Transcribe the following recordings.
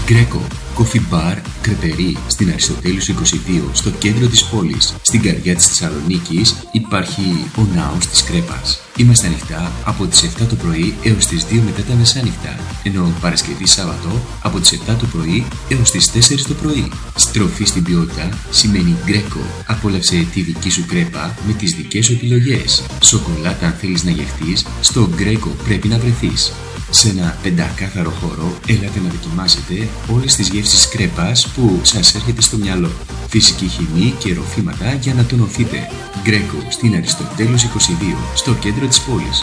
Greco, Coffee Bar, κρεπερί στην Αριστοτέλους 22, στο κέντρο της πόλης. Στην καρδιά της Θεσσαλονίκης υπάρχει ο ναός της Κρέπας. Είμαστε ανοιχτά από τις 7 το πρωί έως τις 2 μετά τα μεσάνυχτα, ενώ Παρασκευή Σάββατο από τις 7 το πρωί έως τις 4 το πρωί. Στροφή στην ποιότητα σημαίνει Greco. Απόλαυσε τη δική σου κρέπα με τις δικές σου επιλογές. Σοκολάτα αν θέλεις να γευτείς, στο Greco πρέπει να βρεθείς. Σε ένα πεντακάθαρο χώρο, έλατε να δοκιμάσετε όλες τις γεύσεις κρέπας που σας έρχεται στο μυαλό. Φυσική χυμή και ροφήματα για να τονωθείτε. Greco στην Αριστοτέλους 22, στο κέντρο της πόλης.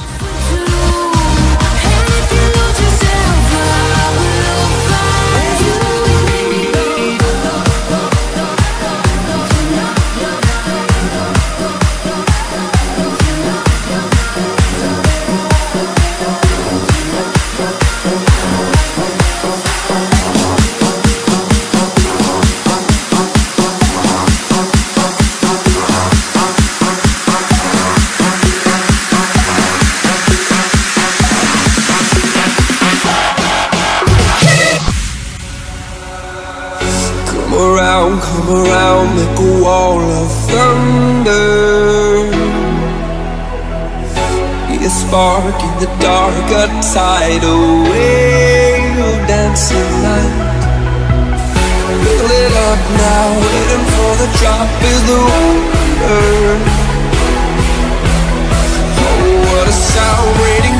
Come around, make a wall of thunder. Be a spark in the dark, a tidal wave of dancing light. Fill it up now, waiting for the drop is the wonder. Oh, what a sound, raining